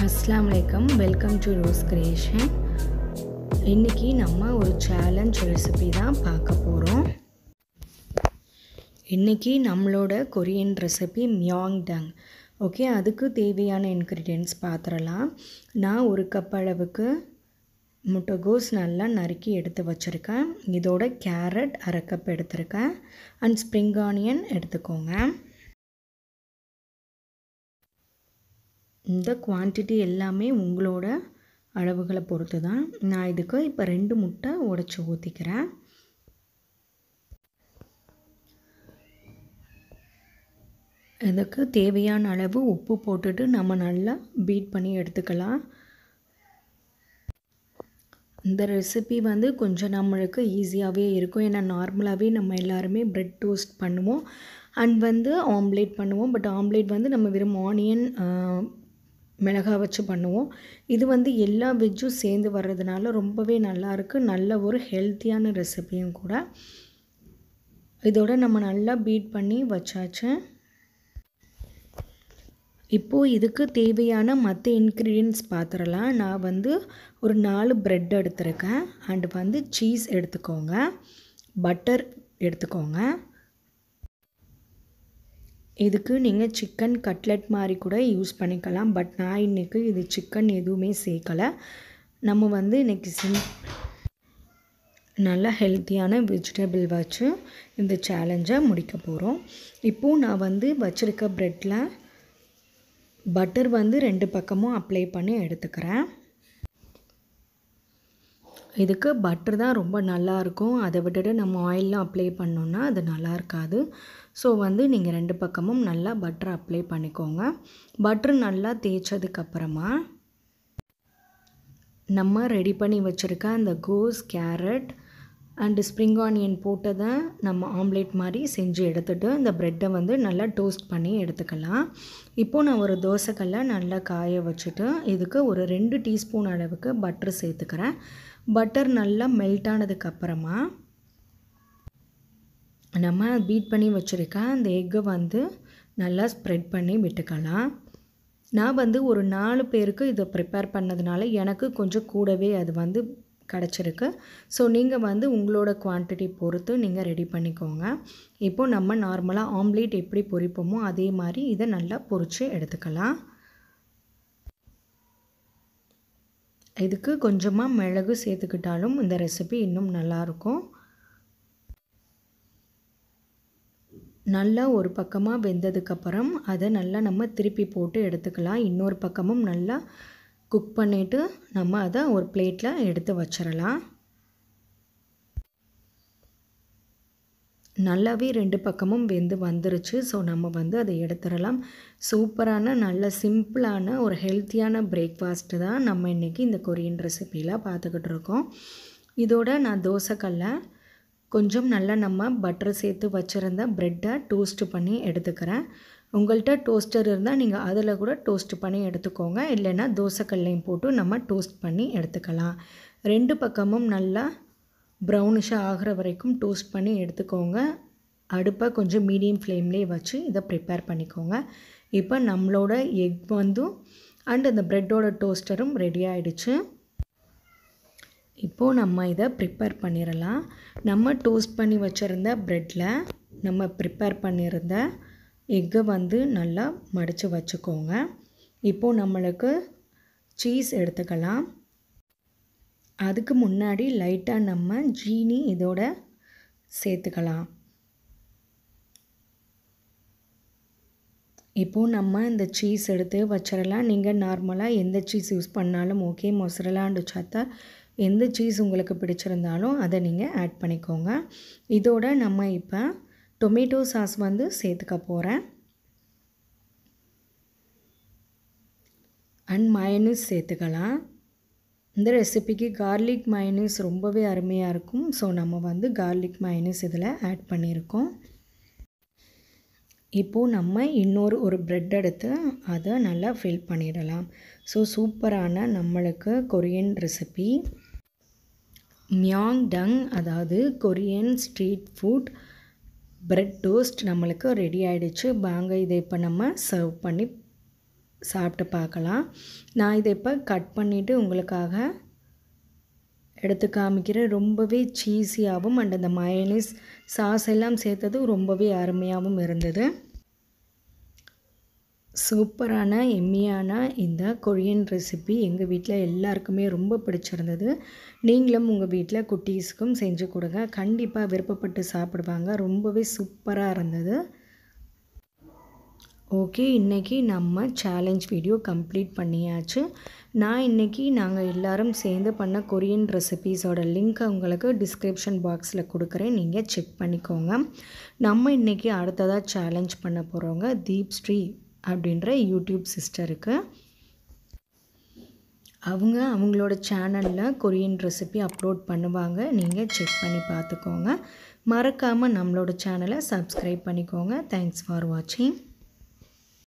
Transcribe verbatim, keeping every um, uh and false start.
Assalamu alaikum, welcome to Rose Creation. இன்னைக்கு நம்ம ஒரு சேலஞ்ச் ரெசிபி தான் பார்க்க போகிறோம். இன்னைக்கு நம்மளோட கொரியன் ரெசிபி மியோங்டங். ஓகே, அதுக்கு தேவையான இன்க்ரீடியன்ட்ஸ் பார்த்துடலாம். நான் ஒரு கப் அளவுக்கு முட்டைகோஸ் நல்லா நறுக்கி எடுத்து வச்சுருக்கேன். இதோட கேரட் அரை கப் எடுத்துருக்கேன் அண்ட் ஸ்ப்ரிங் ஆனியன் எடுத்துக்கோங்க. இந்த குவான்டிட்டி எல்லாமே உங்களோட அளவுகளை பொறுத்து தான். நான் இதுக்கு இப்போ ரெண்டு முட்டை உடைச்சி ஊற்றிக்கிறேன். இதுக்கு தேவையான அளவு உப்பு போட்டுட்டு நம்ம நல்லா பீட் பண்ணி எடுத்துக்கலாம். இந்த ரெசிபி வந்து கொஞ்சம் நம்மளுக்கு ஈஸியாகவே இருக்கும். ஏன்னா நார்மலாகவே நம்ம எல்லாருமே ப்ரெட் டோஸ்ட் பண்ணுவோம் அண்ட் வந்து ஆம்லேட் பண்ணுவோம். பட் ஆம்லேட் வந்து நம்ம வெறும் ஆனியன் மிளகாய் வச்சு பண்ணுவோம். இது வந்து எல்லா வெஜ்ஜும் சேர்ந்து வர்றதுனால ரொம்பவே நல்லாயிருக்கு. நல்ல ஒரு ஹெல்த்தியான ரெசிபியும் கூட. இதோட நம்ம நல்லா பீட் பண்ணி வச்சாச்சு. இப்போது இதுக்கு தேவையான மற்ற இன்க்ரீடியன்ட்ஸ் பார்த்துடலாம். நான் வந்து ஒரு நாலு ப்ரெட் எடுத்துருக்கேன் அண்டு வந்து சீஸ் எடுத்துக்கோங்க, பட்டர் எடுத்துக்கோங்க. இதுக்கு நீங்கள் சிக்கன் கட்லெட் மாதிரி கூட யூஸ் பண்ணிக்கலாம். பட் நான் இன்றைக்கி இது சிக்கன் எதுவுமே சேர்க்கலை. நம்ம வந்து இன்றைக்கி சிம் நல்ல ஹெல்த்தியான வெஜிடபிள் வச்சு இந்த சேலஞ்சை முடிக்க போகிறோம். இப்போது நான் வந்து வச்சுருக்க ப்ரெட்டில் பட்டர் வந்து ரெண்டு பக்கமும் அப்ளை பண்ணி எடுத்துக்கிறேன். இதுக்கு பட்டர் தான் ரொம்ப நல்லாயிருக்கும். அதை விட்டுட்டு நம்ம ஆயிலெலாம் அப்ளை பண்ணோன்னா அது நல்லா இருக்காது. ஸோ வந்து நீங்கள் ரெண்டு பக்கமும் நல்லா பட்டர் அப்ளை பண்ணிக்கோங்க. பட்டர் நல்லா தேய்ச்சதுக்கப்புறமா நம்ம ரெடி பண்ணி வச்சுருக்க அந்த கோஸ், கேரட் அண்டு ஸ்ப்ரிங் ஆனியன் போட்டதை நம்ம ஆம்லேட் மாதிரி செஞ்சு எடுத்துகிட்டு இந்த ப்ரெட்டை வந்து நல்லா டோஸ்ட் பண்ணி எடுத்துக்கலாம். இப்போது நான் ஒரு தோசைக்கல்லை நல்லா காய வச்சுட்டு இதுக்கு ஒரு ரெண்டு டீஸ்பூன் அளவுக்கு பட்டர் சேர்த்துக்கிறேன். பட்டர் நல்லா மெல்ட் ஆனதுக்கப்புறமா நம்ம பீட் பண்ணி வச்சுருக்க அந்த எக்கை வந்து நல்லா ஸ்ப்ரெட் பண்ணி விட்டுக்கலாம். நான் வந்து ஒரு நாலு பேருக்கு இதை ப்ரிப்பேர் பண்ணதுனால எனக்கு கொஞ்சம் கூடவே அது வந்து கிடச்சிருக்கு. ஸோ நீங்கள் வந்து உங்களோட குவான்டிட்டி பொறுத்து நீங்கள் ரெடி பண்ணிக்கோங்க. இப்போது நம்ம நார்மலாக ஆம்லேட் எப்படி பொரிப்போமோ அதே மாதிரி இதை நல்லா பொரித்து எடுத்துக்கலாம். இதுக்கு கொஞ்சமாக மிளகு சேர்த்துக்கிட்டாலும் இந்த ரெசிபி இன்னும் நல்லாயிருக்கும். நல்லா ஒரு பக்கமாக வெந்ததுக்கப்புறம் அதை நல்லா நம்ம திருப்பி போட்டு எடுத்துக்கலாம். இன்னொரு பக்கமும் நல்லா குக் பண்ணிவிட்டு நம்ம அதை ஒரு பிளேட்டில் எடுத்து வச்சிடலாம். நல்லாவே ரெண்டு பக்கமும் வெந்து வந்துருச்சு. ஸோ நம்ம வந்து அதை எடுத்துடலாம். சூப்பரான நல்ல சிம்பிளான ஒரு ஹெல்த்தியான பிரேக்ஃபாஸ்ட்டு தான் நம்ம இன்றைக்கி இந்த கொரியன் ரெசிப்பியில் பார்த்துக்கிட்டு இருக்கோம். இதோட நான் தோசைக்கல்லை கொஞ்சம் நல்லா நம்ம பட்டர் சேர்த்து வச்சுருந்த ப்ரெட்டை டோஸ்ட்டு பண்ணி எடுத்துக்கிறேன். உங்கள்கிட்ட டோஸ்டர் இருந்தால் நீங்கள் அதில் கூட டோஸ்ட் பண்ணி எடுத்துக்கோங்க. இல்லைன்னா தோசைக்கல்லையும் போட்டு நம்ம டோஸ்ட் பண்ணி எடுத்துக்கலாம். ரெண்டு பக்கமும் நல்லா ப்ரௌனிஷாக ஆகிற வரைக்கும் டோஸ்ட் பண்ணி எடுத்துக்கோங்க. அடுப்பை கொஞ்சம் மீடியம் ஃப்ளேம்லேயே வச்சு இதை ப்ரிப்பேர் பண்ணிக்கோங்க. இப்போ நம்மளோட எக் வந்து அண்ட் அந்த ப்ரெட்டோட டோஸ்டரும் ரெடி ஆகிடுச்சு. இப்போது நம்ம இதை ப்ரிப்பேர் பண்ணிடலாம். நம்ம டோஸ்ட் பண்ணி வச்சுருந்த ப்ரெட்டில் நம்ம ப்ரிப்பேர் பண்ணியிருந்த எக்கை வந்து நல்லா மடித்து வச்சுக்கோங்க. இப்போது நம்மளுக்கு சீஸ் எடுத்துக்கலாம். அதுக்கு முன்னாடி லைட்டாக நம்ம ஜீனி இதோட சேர்த்துக்கலாம். இப்போது நம்ம இந்த சீஸ் எடுத்து வச்சிடலாம். நீங்கள் நார்மலாக எந்த சீஸ் யூஸ் பண்ணாலும் ஓகே, மொசரலா அண்டு சத்தர் எந்த சீஸ் உங்களுக்கு பிடிச்சிருந்தாலும் அதை நீங்கள் ஆட் பண்ணிக்கோங்க. இதோட நம்ம இப்போ டொமேட்டோ சாஸ் வந்து சேர்த்துக்க போகிறேன் அண்ட் மயனீஸ் சேர்த்துக்கலாம். இந்த ரெசிபிக்கு கார்லிக் மயனீஸ் ரொம்பவே அருமையாக இருக்கும். ஸோ நம்ம வந்து கார்லிக் மயனீஸ் இதில் ஆட் பண்ணியிருக்கோம். இப்போது நம்ம இன்னொரு ஒரு ப்ரெட் எடுத்து அதை நல்லா ஃபில் பண்ணிடலாம். ஸோ சூப்பரான நம்மளுக்கு கொரியன் ரெசிபி மியோங்டங், அதாவது Korean street food bread toast நம்மளுக்கு ரெடி ஆகிடுச்சு. வாங்க இதை இப்போ நம்ம சர்வ் பண்ணி சாப்பிட்டு பார்க்கலாம். நான் இதை இப்போ கட் பண்ணிவிட்டு உங்களுக்காக எடுத்து காமிக்கிறேன். ரொம்பவே சீஸியாகவும் அண்ட் அந்த மயோனைஸ் சாஸ் எல்லாம் சேர்த்தது ரொம்பவே அருமையாகவும் இருந்தது. சூப்பரான எம்மியான இந்த கொரியன் ரெசிபி எங்கள் வீட்டில் எல்லாருக்குமே ரொம்ப பிடிச்சிருந்தது. நீங்களும் உங்கள் வீட்டில் குட்டீஸுக்கும் செஞ்சு கொடுங்க. கண்டிப்பாக விருப்பப்பட்டு சாப்பிடுவாங்க. ரொம்பவே சூப்பராக இருந்தது. ஓகே, இன்றைக்கி நம்ம சேலஞ்ச் வீடியோ கம்ப்ளீட் பண்ணியாச்சு. நான் இன்றைக்கி நாங்கள் எல்லோரும் சேர்ந்து பண்ண கொரியன் ரெசிபீஸோட லிங்க் உங்களுக்கு டிஸ்கிரிப்ஷன் பாக்ஸில் கொடுக்குறேன், நீங்கள் செக் பண்ணிக்கோங்க. நம்ம இன்றைக்கி அடுத்ததாக சேலஞ்ச் பண்ண போகிறவங்க தீப்ஸ்ரீ அப்படின்ற யூடியூப் சிஸ்டருக்கு. அவங்க அவங்களோட சேனலில் கொரியன் ரெசிபி அப்லோட் பண்ணுவாங்க, நீங்கள் செக் பண்ணி பார்த்துக்கோங்க. மறக்காமல் நம்மளோட சேனலை சப்ஸ்கிரைப் பண்ணிக்கோங்க. தேங்க்ஸ் ஃபார் வாட்சிங்.